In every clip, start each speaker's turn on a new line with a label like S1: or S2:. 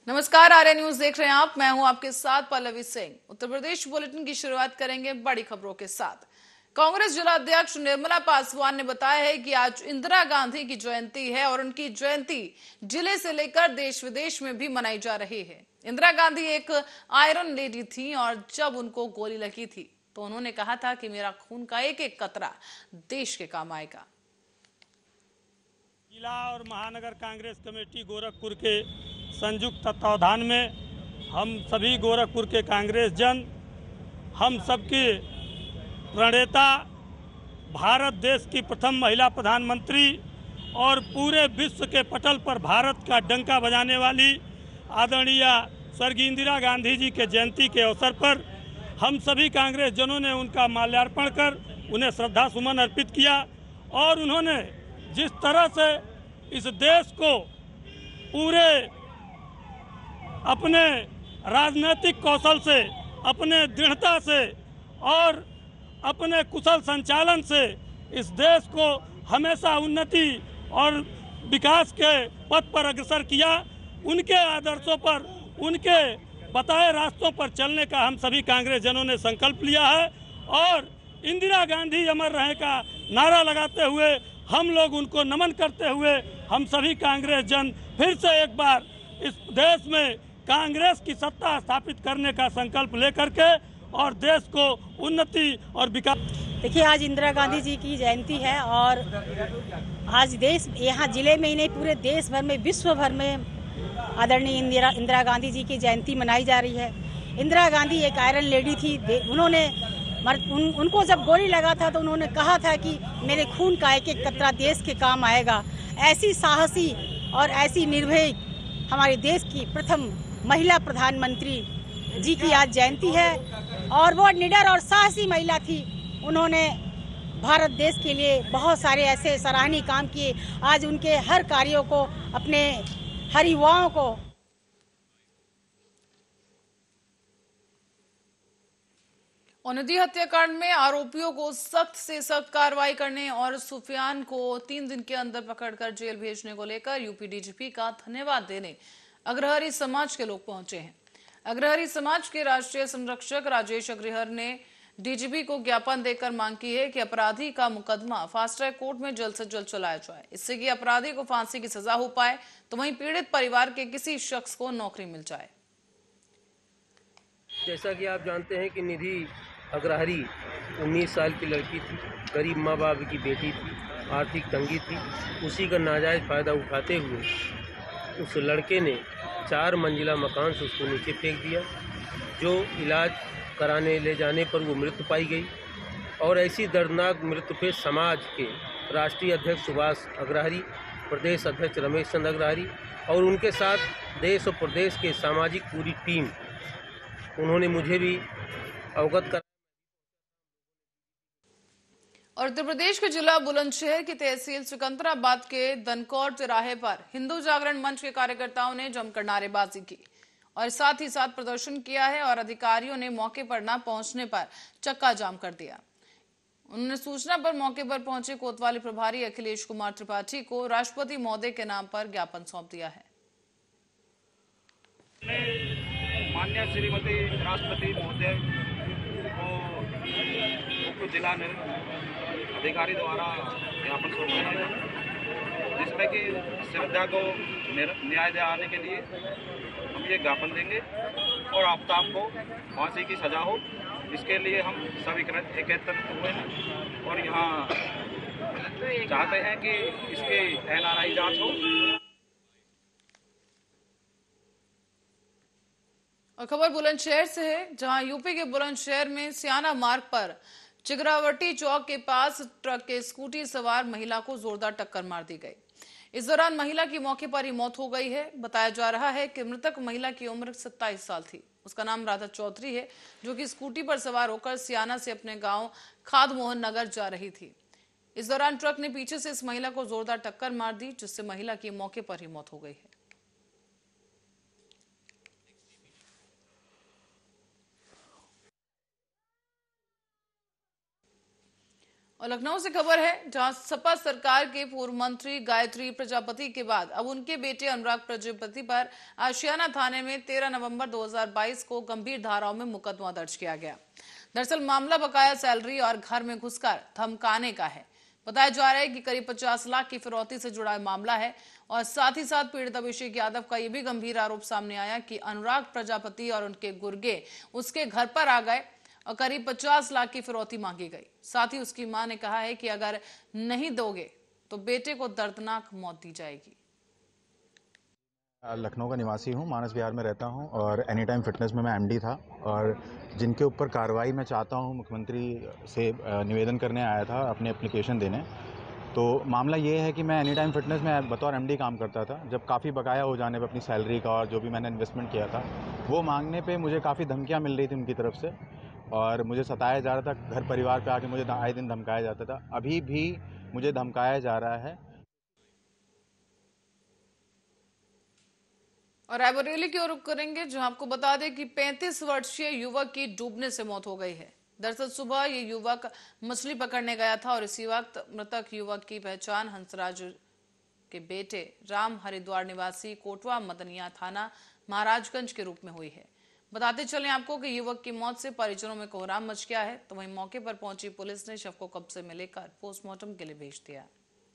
S1: नमस्कार, आर्य न्यूज देख रहे हैं आप। मैं हूं आपके साथ पल्लवी सिंह। उत्तर प्रदेश बुलेटिन की शुरुआत करेंगे बड़ी खबरों के साथ। कांग्रेस जिला अध्यक्ष निर्मला पासवान ने बताया है कि आज इंदिरा गांधी की जयंती है और उनकी जयंती जिले से लेकर देश विदेश में भी मनाई जा रही है। इंदिरा गांधी एक आयरन लेडी थी और जब उनको गोली लगी थी तो उन्होंने कहा था कि मेरा खून का एक एक कतरा देश के काम आएगा।
S2: जिला और महानगर कांग्रेस कमेटी गोरखपुर के संयुक्त तत्वावधान में हम सभी गोरखपुर के कांग्रेस जन, हम सबके प्रणेता, भारत देश की प्रथम महिला प्रधानमंत्री और पूरे विश्व के पटल पर भारत का डंका बजाने वाली आदरणीय स्वर्गीय इंदिरा गांधी जी के जयंती के अवसर पर हम सभी कांग्रेस जनों ने उनका माल्यार्पण कर उन्हें श्रद्धा सुमन अर्पित किया। और उन्होंने जिस तरह से इस देश को पूरे अपने राजनीतिक कौशल से, अपने दृढ़ता से और अपने कुशल संचालन से इस देश को हमेशा उन्नति और विकास के पथ पर अग्रसर किया, उनके आदर्शों पर, उनके बताए रास्तों पर चलने का हम सभी कांग्रेस जनों ने संकल्प लिया है। और इंदिरा गांधी अमर रहे का नारा लगाते हुए हम लोग उनको नमन करते हुए हम सभी कांग्रेस जन फिर से एक बार इस देश में कांग्रेस की सत्ता स्थापित करने का संकल्प लेकर के और देश को उन्नति और विकास।
S3: देखिए, आज इंदिरा गांधी जी की जयंती है और आज देश, यहाँ जिले में ही नहीं पूरे देश भर में, विश्व भर में आदरणीय इंदिरा गांधी जी की जयंती मनाई जा रही है। इंदिरा गांधी एक आयरन लेडी थी। उन्होंने उनको जब गोली लगा था तो उन्होंने कहा था कि मेरे खून का एक एक कतरा देश के काम आएगा। ऐसी साहसी और ऐसी निर्भय हमारे देश की प्रथम महिला प्रधानमंत्री जी की आज जयंती है और वो निडर और साहसी महिला थी। उन्होंने भारत देश के लिए बहुत सारे ऐसे सराहनीय काम किए। आज उनके हर कार्यों को, अपने हर युवाओं को
S1: निधि हत्याकांड में आरोपियों को सख्त से सख्त कार्रवाई करने और सुफियान को 3 दिन के अंदर पकड़कर जेल भेजने को लेकर यूपी डीजीपी का धन्यवाद देने अग्रहरी समाज के लोग पहुंचे हैं। अग्रहरी समाज के राष्ट्रीय संरक्षक राजेश अग्रहर ने डीजीपी को ज्ञापन देकर मांग की है कि अपराधी का मुकदमा फास्ट ट्रैक कोर्ट में जल्द से जल्द चलाया जाए, इससे कि अपराधी को फांसी की सजा हो पाए तो वहीं पीड़ित परिवार के किसी शख्स को नौकरी मिल जाए।
S4: जैसा कि आप जानते हैं कि निधि अग्रहरी 19 साल की लड़की थी, गरीब माँ बाप की बेटी थी, आर्थिक तंगी थी। उसी का नाजायज़ फ़ायदा उठाते हुए उस लड़के ने 4 मंजिला मकान से उसको नीचे फेंक दिया, जो इलाज कराने ले जाने पर वो मृत्यु पाई गई। और ऐसी दर्दनाक मृत्यु पे समाज के राष्ट्रीय अध्यक्ष सुभाष अग्रहरी, प्रदेश अध्यक्ष रमेश चंद्र अग्रहरी और उनके साथ देश और प्रदेश के सामाजिक पूरी टीम, उन्होंने मुझे भी अवगत कर।
S1: और उत्तर प्रदेश के जिला बुलंदशहर की तहसील सिकंदराबाद के दनकौर तिराहे पर हिंदू जागरण मंच के कार्यकर्ताओं ने जमकर नारेबाजी की और साथ ही साथ प्रदर्शन किया है और अधिकारियों ने मौके पर न पहुंचने पर चक्का जाम कर दिया। उन्होंने सूचना पर मौके पर पहुंचे कोतवाली प्रभारी अखिलेश कुमार त्रिपाठी को राष्ट्रपति महोदय के नाम पर ज्ञापन सौंप दिया है।
S5: माननीय श्रीमती राष्ट्रपति महोदय को जिला अधिकारी द्वारा ज्ञापन सौंपा है, जिसमें कि श्रद्धा को न्याय दिलाने के लिए हम ये ज्ञापन देंगे और आफ्ताब को फांसी की सजा हो, इसके लिए हम सब एकत्रित हुए हैं और यहाँ चाहते हैं कि इसकी NRI जांच हो।
S1: और खबर बुलंदशहर से है, जहां यूपी के बुलंदशहर में सियाना मार्ग पर चिगरावटी चौक के पास ट्रक के स्कूटी सवार महिला को जोरदार टक्कर मार दी गई। इस दौरान महिला की मौके पर ही मौत हो गई है। बताया जा रहा है कि मृतक महिला की उम्र 27 साल थी। उसका नाम राधा चौधरी है, जो कि स्कूटी पर सवार होकर सियाना से अपने गांव खाद मोहन नगर जा रही थी। इस दौरान ट्रक ने पीछे से इस महिला को जोरदार टक्कर मार दी, जिससे महिला की मौके पर ही मौत हो गई है। और लखनऊ से खबर है, जहां सपा सरकार के पूर्व मंत्री गायत्री प्रजापति के बाद अब उनके बेटे अनुराग प्रजापति पर आशियाना थाने में 13 नवंबर 2022 को गंभीर धाराओं में मुकदमा दर्ज किया गया। दरअसल मामला बकाया सैलरी और घर में घुसकर धमकाने का है। बताया जा रहा है कि करीब 50 लाख की फिरौती से जुड़ा मामला है और साथ ही साथ पीड़ित अभिषेक यादव का यह भी गंभीर आरोप सामने आया कि अनुराग प्रजापति और उनके गुर्गे उसके घर पर आ गए और करीब 50 लाख की फिरौती मांगी गई। साथ ही उसकी मां ने कहा है कि अगर नहीं दोगे तो बेटे को दर्दनाक मौत दी जाएगी।
S6: लखनऊ का निवासी हूं, मानस विहार में रहता हूं और एनी टाइम फिटनेस में मैं एमडी था और जिनके ऊपर कार्रवाई मैं चाहता हूं, मुख्यमंत्री से निवेदन करने आया था अपने एप्लीकेशन देने। तो मामला ये है कि मैं एनी टाइम फिटनेस में बतौर एमडी काम करता था। जब काफ़ी बकाया हो जाने पर अपनी सैलरी का और जो भी मैंने इन्वेस्टमेंट किया था वो मांगने पे मुझे काफ़ी धमकियां मिल रही थी उनकी तरफ से और मुझे सताया जा रहा था। घर परिवार पे आके मुझे आए दिन धमकाया जाता था, अभी भी मुझे धमकाया जा रहा है।
S1: और रायबरेली की ओर रुख करेंगे, जहां आपको बता दें कि 35 वर्षीय युवक की डूबने से मौत हो गई है। दरअसल सुबह ये युवक मछली पकड़ने गया था और इसी वक्त मृतक युवक की पहचान हंसराज के बेटे राम हरिद्वार निवासी कोटवा मदनिया थाना महाराजगंज के रूप में हुई है। बताते चलें आपको कि युवक की मौत से परिजनों में कोहराम मच गया है। तो वहीं मौके पर पहुंची पुलिस ने शव को कब्जे में लेकर पोस्टमार्टम के लिए भेज दिया।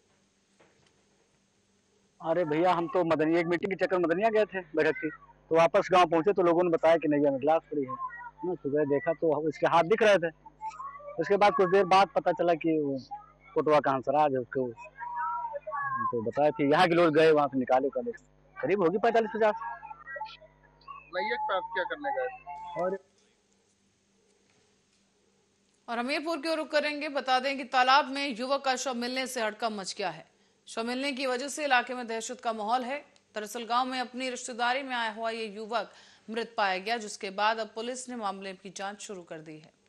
S7: अरे भैया, हम तो मदनिया एक मीटिंग के चक्कर मदनिया गए थे बैठक की, तो वापस गांव पहुंचे तो लोगों ने बताया कि नैया में ग्लास पड़ी है। सुबह देखा तो उसके हाथ दिख रहे थे। उसके बाद कुछ देर बाद पता चला कि कोटवा का हंसराज है उसको, तो बताया फिर यहाँ के लोग गए, वहाँ से निकाले करीब होगी 45-50।
S8: क्या करने गए?
S1: और हमीरपुर की ओर रुख करेंगे। बता दें कि तालाब में युवक का शव मिलने से हड़कंप मच गया है। शव मिलने की वजह से इलाके में दहशत का माहौल है। दरअसल गांव में अपनी रिश्तेदारी में आया हुआ ये युवक मृत पाया गया, जिसके बाद अब पुलिस ने मामले की जांच शुरू कर दी है।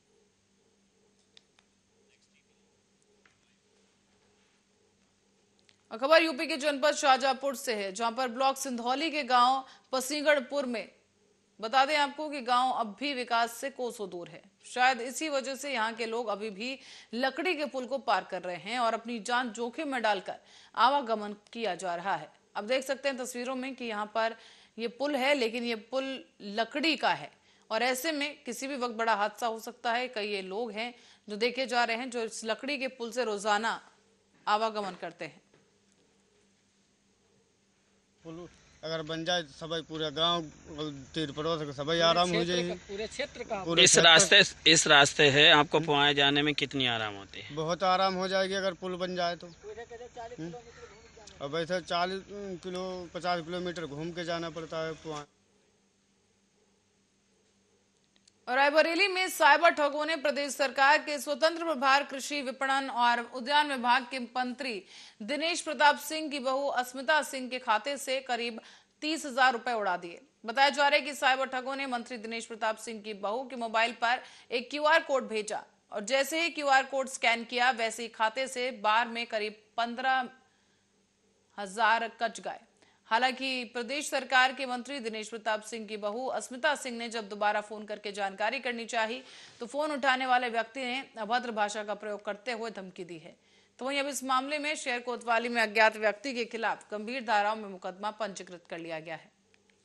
S1: खबर यूपी के जनपद शाहजहांपुर से है, जहां पर ब्लॉक सिंधौली के गांव पसीगढ़पुर में बता दें आपको कि गांव अब भी विकास से कोसों दूर है। शायद इसी वजह से यहां के लोग अभी भी लकड़ी के पुल को पार कर रहे हैं और अपनी जान जोखिम में डालकर आवागमन किया जा रहा है। अब देख सकते हैं तस्वीरों में कि यहाँ पर ये पुल है, लेकिन ये पुल लकड़ी का है और ऐसे में किसी भी वक्त बड़ा हादसा हो सकता है। कई ये लोग हैं जो देखे जा रहे हैं जो इस लकड़ी के पुल से रोजाना आवागमन करते हैं।
S9: अगर बन जाए सब पूरा गांव तीर पड़ोस सब आराम हो जाएगी।
S7: पूरे क्षेत्र का
S10: इस रास्ते है आपको पहुंचे जाने में कितनी आराम होती है?
S9: बहुत आराम हो जाएगी अगर पुल बन जाए तो। अब ऐसे 50 किलोमीटर घूम के जाना पड़ता है वहाँ।
S1: और रायबरेली में साइबर ठगों ने प्रदेश सरकार के स्वतंत्र प्रभार कृषि विपणन और उद्यान विभाग के मंत्री दिनेश प्रताप सिंह की बहू अस्मिता सिंह के खाते से करीब 30,000 रुपए उड़ा दिए। बताया जा रहा है कि साइबर ठगों ने मंत्री दिनेश प्रताप सिंह की बहू के मोबाइल पर एक QR कोड भेजा और जैसे ही QR कोड स्कैन किया वैसे ही खाते से बार में करीब 15,000 कट गए। हालांकि प्रदेश सरकार के मंत्री दिनेश प्रताप सिंह की बहू अस्मिता सिंह ने जब दोबारा फोन करके जानकारी करनी चाही तो फोन उठाने वाले व्यक्ति ने अभद्र भाषा का प्रयोग करते हुए धमकी दी है। तो वहीं अब इस मामले में शहर कोतवाली में अज्ञात व्यक्ति के खिलाफ गंभीर धाराओं में मुकदमा पंजीकृत कर लिया गया है।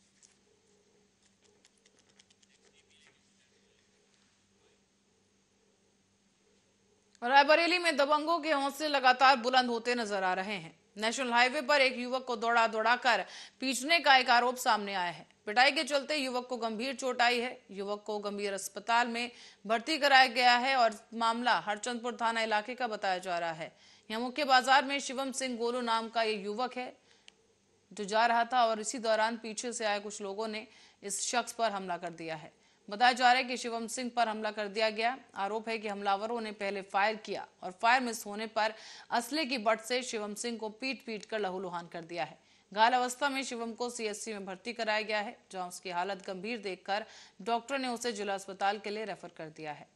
S1: और रायबरेली में दबंगों के हौसले लगातार बुलंद होते नजर आ रहे हैं। नेशनल हाईवे पर एक युवक को दौड़ा पीटने का एक आरोप सामने आया है। पिटाई के चलते युवक को गंभीर चोट आई है। युवक को गंभीर अस्पताल में भर्ती कराया गया है और मामला हरचंदपुर थाना इलाके का बताया जा रहा है। यहाँ मुख्य बाजार में शिवम सिंह गोलू नाम का ये युवक है जो जा रहा था और इसी दौरान पीछे से आए कुछ लोगों ने इस शख्स पर हमला कर दिया है। बताया जा रहा है कि शिवम सिंह पर हमला कर दिया गया। आरोप है कि हमलावरों ने पहले फायर किया और फायर मिस होने पर असले की बट से शिवम सिंह को पीट कर लहूलुहान कर दिया है। घायल अवस्था में शिवम को CSC में भर्ती कराया गया है, जहां उसकी हालत गंभीर देखकर डॉक्टर ने उसे जिला अस्पताल के लिए रेफर कर दिया है।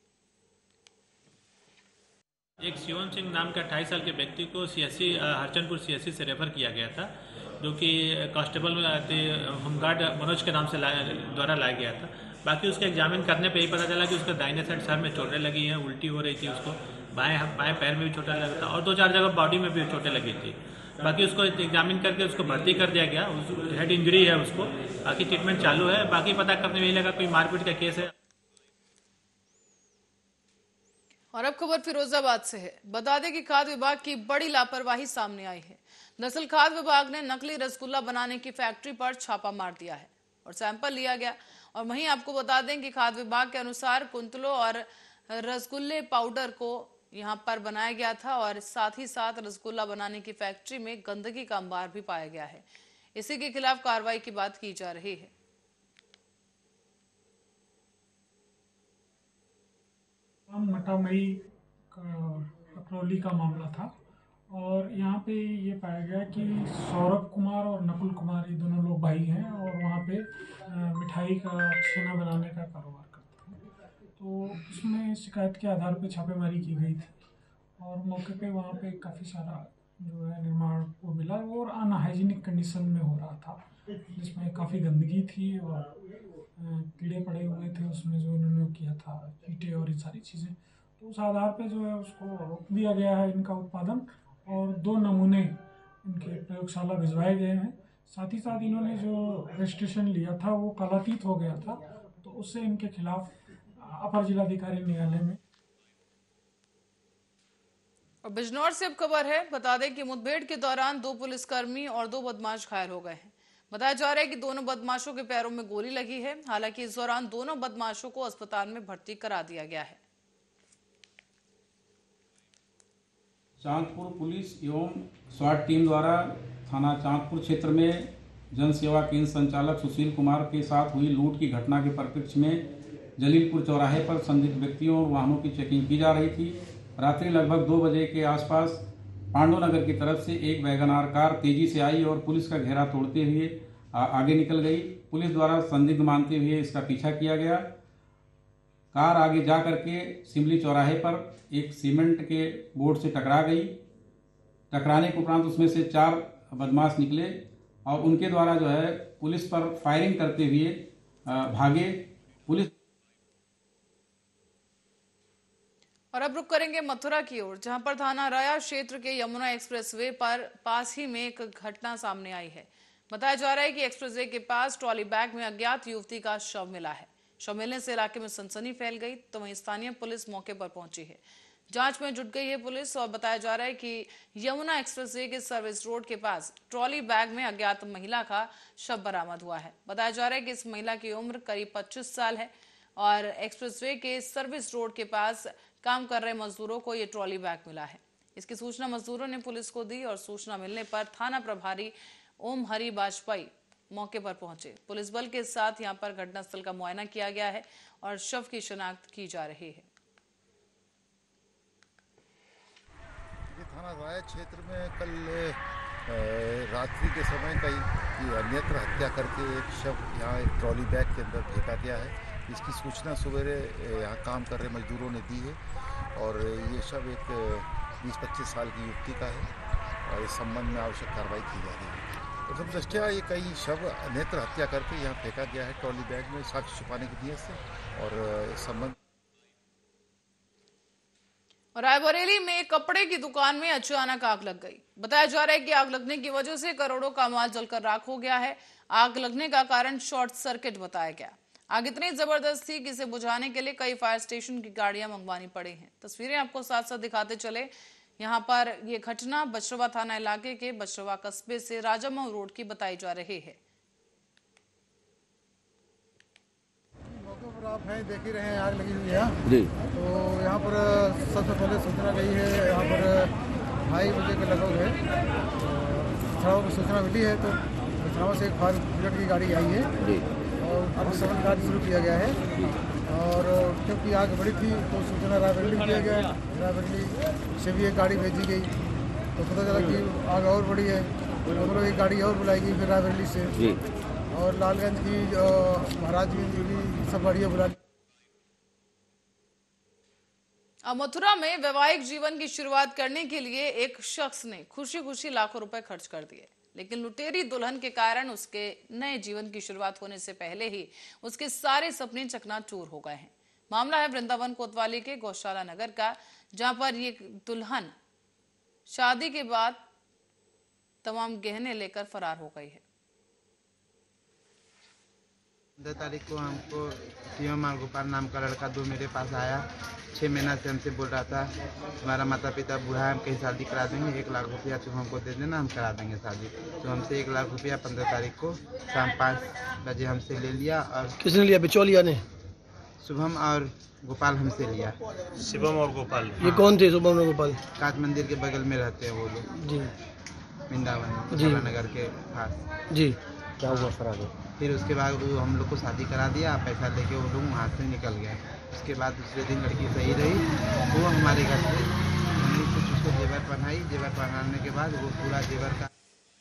S11: एक शिवम सिंह नाम के 28 साल के व्यक्ति को हरचंदपुर CSC से रेफर किया गया था, जो कि कांस्टेबल होमगार्ड मनोज के नाम से द्वारा लाया गया था। बाकी उसका एग्जामिन करने पे ही पता चला कि उसका दाहिने साइड सर में चोटें लगी हैं, उल्टी हो रही थी उसको, बाएं पैर में भी चोटें लगा था और 2-4 जगह बॉडी में भी चोटें लगी थी। बाकी उसको एग्जामिन करके उसको भर्ती कर दिया गया, हेड इंजरी है उसको, बाकी ट्रीटमेंट चालू है। बाकी पता करने में यही लगा कोई मारपीट का केस है।
S1: और अब खबर फिरोजाबाद से है। बता दें कि खाद्य विभाग की बड़ी लापरवाही सामने आई है। दरअसल खाद्य विभाग ने नकली रसगुल्ला बनाने की फैक्ट्री पर छापा मार दिया है और सैंपल लिया गया। और वहीं आपको बता दें कि खाद्य विभाग के अनुसार कुंतलों और रसगुल्ले पाउडर को यहां पर बनाया गया था और साथ ही साथ रसगुल्ला बनाने की फैक्ट्री में गंदगी का अंबार भी पाया गया है। इसी के खिलाफ कार्रवाई की बात की जा रही है।
S12: मटामई अकरौली का मामला था और यहाँ पे ये पाया गया कि सौरभ कुमार और नकुल कुमार ये दोनों लोग भाई हैं और वहाँ पे मिठाई का छेना बनाने का कारोबार करते हैं। तो उसमें शिकायत के आधार पे छापेमारी की गई थी और मौके पे वहाँ पे काफ़ी सारा जो है निर्माण को मिला और अनहाइजीनिक कंडीशन में हो रहा था, जिसमें काफ़ी गंदगी थी और कीड़े पड़े हुए थे उसमें जो इन्होंने किया था, चीटे और ये सारी चीज़ें। तो उस आधार पे जो है उसको रोक दिया गया है इनका उत्पादन और 2 नमूने इनके प्रयोगशाला भिजवाए गए हैं। साथ ही साथ इन्होंने जो रजिस्ट्रेशन लिया था वो कालातीत हो गया था, तो उससे इनके खिलाफ अपर जिलाधिकारी न्यायालय में।
S1: और बिजनौर से अब खबर है। बता दें कि मुठभेड़ के दौरान 2 पुलिसकर्मी और 2 बदमाश घायल हो गए हैं। बताया जा रहा है कि दोनों बदमाशों के पैरों में गोली लगी है। हालांकि इस दौरान दोनों बदमाशों को अस्पताल में भर्ती करा दिया गया है।
S13: चांदपुर पुलिस एवं स्वाट टीम द्वारा थाना चांदपुर क्षेत्र में जन सेवा केंद्र संचालक सुशील कुमार के साथ हुई लूट की घटना के परिप्रेक्ष्य में जलीलपुर चौराहे पर संदिग्ध व्यक्तियों और वाहनों की चेकिंग की जा रही थी। रात्रि लगभग 2 बजे के आसपास पांडुनगर की तरफ से एक वैगनार कार तेजी से आई और पुलिस का घेरा तोड़ते हुए आगे निकल गई। पुलिस द्वारा संदिग्ध मानते हुए इसका पीछा किया गया। कार आगे जा करके सिमली चौराहे पर एक सीमेंट के बोर्ड से टकरा गई। टकराने के उपरांत उसमें से 4 बदमाश निकले और उनके द्वारा जो है पुलिस पर फायरिंग करते हुए भागे। पुलिस
S1: और अब रुक करेंगे मथुरा की ओर, जहां पर थाना राया क्षेत्र के यमुना एक्सप्रेसवे पर पास ही में एक घटना सामने आई है। बताया जा रहा है कि एक्सप्रेसवे के पास ट्रॉली बैग में अज्ञात युवती का शव मिला है। शव मिलने से इलाके में सनसनी फैल गई, तो वहीं स्थानीय पुलिस मौके पर पहुंची है। जांच में जुट गई है पुलिस और बताया जा रहा है कि यमुना एक्सप्रेसवे के सर्विस रोड के पास ट्रॉली बैग में अज्ञात महिला का शव बरामद हुआ है। बताया जा रहा है कि इस महिला की उम्र करीब 25 साल है और एक्सप्रेसवे के सर्विस रोड के पास काम कर रहे मजदूरों को ये ट्रॉली बैग मिला है। इसकी सूचना मजदूरों ने पुलिस को दी और सूचना मिलने पर थाना प्रभारी ओम हरि वाजपेयी मौके पर पहुंचे। पुलिस बल के साथ यहां पर घटनास्थल का मुआयना किया गया है और शव की शिनाख्त की जा रही है।
S14: थाना राया क्षेत्र में कल रात्रि के समय कई अन्यत्र हत्या करके एक शव यहाँ एक ट्रॉली बैग के अंदर फेंका गया है। इसकी सूचना सवेरे यहाँ काम कर रहे मजदूरों ने दी है और ये शव एक 20-25 साल की युवती का है और इस संबंध में आवश्यक कार्रवाई की जा रही है। प्रथम दृष्टया ये कई शव अन्यत्र हत्या करके यहाँ फेंका गया है ट्रॉली बैग में साक्ष्य छुपाने की नीयत से और इस संबंध।
S1: रायबरेली में कपड़े की दुकान में अचानक आग लग गई। बताया जा रहा है कि आग लगने की वजह से करोड़ों का माल जलकर राख हो गया है। आग लगने का कारण शॉर्ट सर्किट बताया गया। आग इतनी जबरदस्त थी कि इसे बुझाने के लिए कई फायर स्टेशन की गाड़ियां मंगवानी पड़ी हैं। तस्वीरें आपको साथ साथ दिखाते चले। यहाँ पर ये घटना बछरवा थाना इलाके के बछरवा कस्बे से राजामऊ रोड की बताई जा रही है।
S15: मौके पर आप हैं, देख ही रहे हैं, आग लगी हुई है जी। तो यहाँ पर सबसे पहले सूचना गई है, यहाँ पर 2:30 बजे के लगभग है बछरवा को सूचना मिली है। तो बछरवा से एक फायर ब्रिगेड की गाड़ी आई है जी और अग्निशमन कार्य शुरू किया गया है। और क्योंकि आग बड़ी थी तो सूचना रायबरेली किया गया। रायबरेली से भी एक गाड़ी भेजी गई तो पता चला कि आग और बड़ी है तो एक गाड़ी और बुलाई गई फिर रायबरेली से जी। और लालगंज की महाराजगंज की सब गाड़ियाँ बुला।
S1: मथुरा में वैवाहिक जीवन की शुरुआत करने के लिए एक शख्स ने खुशी खुशी लाखों रुपए खर्च कर दिए, लेकिन लुटेरी दुल्हन के कारण उसके नए जीवन की शुरुआत होने से पहले ही उसके सारे सपने चकनाचूर हो गए हैं। मामला है वृंदावन कोतवाली के गौशाला नगर का, जहां पर ये दुल्हन शादी के बाद तमाम गहने लेकर फरार हो गई है।
S16: 15 तारीख को हमको पीएम गोपाल नाम का लड़का दो मेरे पास आया। 6 महीना से हमसे बोल रहा था हमारा माता पिता बूढ़ा है, हम कहीं शादी करा देंगे, 1 लाख रुपया तुम हमको दे देना, हम करा देंगे शादी। तो हमसे 1 लाख रुपया 15 तारीख को शाम 5 बजे हमसे ले लिया। और
S17: किसने लिया? बिचौलिया ने?
S16: शुभम और गोपाल हमसे लिया।
S17: शिवम और गोपाल? ये कौन थे शुभम और गोपाल?
S16: काठ मंदिर के बगल में रहते हैं वो लोग
S17: जी,
S16: वृंदावन नगर के पास
S17: जी।
S16: क्या हुआ फिर आगे? फिर उसके बाद वो हम लोग को शादी करा दिया, पैसा लेके वो लोग वहाँ से निकल गए। उसके बाद दूसरे दिन लड़की सही रही, वो हमारे घर से हमने कुछ उसको जेवर पहनाई। जेवर पहनाने के बाद वो पूरा जेवर का।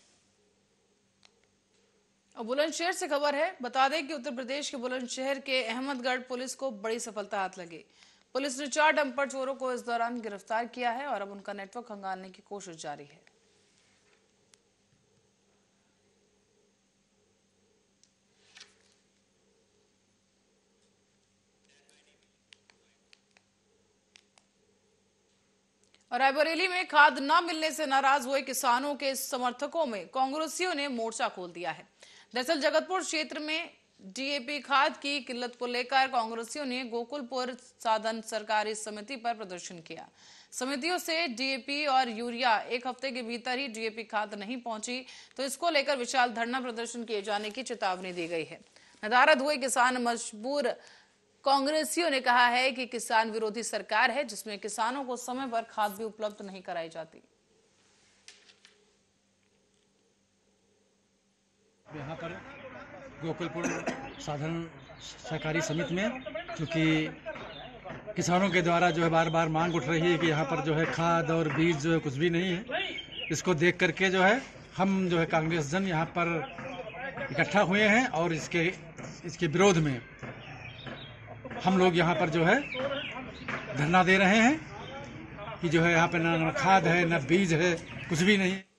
S1: अब बुलंदशहर से खबर है। बता दें कि उत्तर प्रदेश के बुलंदशहर के अहमदगढ़ पुलिस को बड़ी सफलता हाथ लगी। पुलिस ने 4 डंपर चोरों को इस दौरान गिरफ्तार किया है और अब उनका नेटवर्क खंगालने की कोशिश जारी है। और रायबरेली में खाद न मिलने से नाराज हुए किसानों के समर्थकों में कांग्रेसियों ने मोर्चा खोल दिया है। दरअसल जगतपुर क्षेत्र में डीएपी खाद की किल्लत को लेकर कांग्रेसियों ने गोकुलपुर साधन सरकारी समिति पर प्रदर्शन किया। समितियों से डीएपी और यूरिया 1 हफ्ते के भीतर ही डीएपी खाद नहीं पहुंची तो इसको लेकर विशाल धरना प्रदर्शन किए जाने की चेतावनी दी गई है। नदारद हुए किसान मजबूर कांग्रेसियों ने कहा है कि किसान विरोधी सरकार है जिसमें किसानों को समय पर खाद भी उपलब्ध नहीं कराई जाती।
S18: यहाँ पर गोकुलपुर साधन सहकारी समिति में क्योंकि किसानों के द्वारा जो है बार बार मांग उठ रही है कि यहाँ पर जो है खाद और बीज जो है कुछ भी नहीं है, इसको देख करके जो है हम जो है कांग्रेस जन यहाँ पर इकट्ठा हुए हैं और इसके विरोध में हम लोग यहाँ पर जो है धरना दे रहे हैं कि जो है यहाँ पे ना खाद है ना बीज है, कुछ भी नहीं।